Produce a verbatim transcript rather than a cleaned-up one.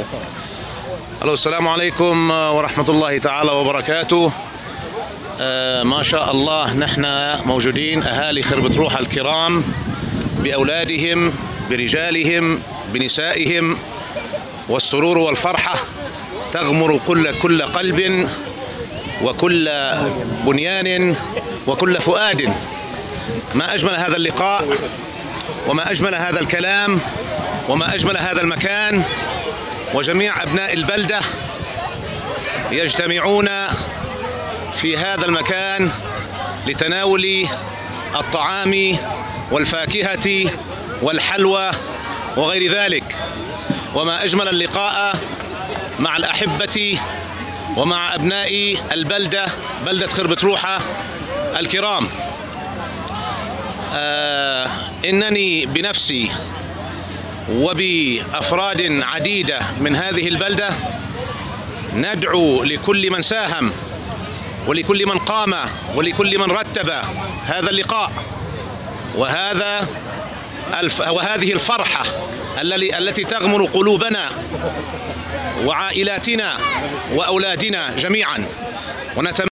الو السلام عليكم ورحمة الله تعالى وبركاته. آه ما شاء الله، نحن موجودين أهالي خربة روحة الكرام بأولادهم برجالهم بنسائهم، والسرور والفرحة تغمر كل كل قلب وكل بنيان وكل فؤاد. ما أجمل هذا اللقاء وما أجمل هذا الكلام وما أجمل هذا المكان، وجميع أبناء البلدة يجتمعون في هذا المكان لتناول الطعام والفاكهة والحلوى وغير ذلك. وما أجمل اللقاء مع الأحبة ومع أبناء البلدة، بلدة خربة روحة الكرام. آه إنني بنفسي وبأفراد عديدة من هذه البلدة ندعو لكل من ساهم ولكل من قام ولكل من رتب هذا اللقاء وهذا الف وهذه الفرحة التي تغمر قلوبنا وعائلاتنا وأولادنا جميعا، ونتمنى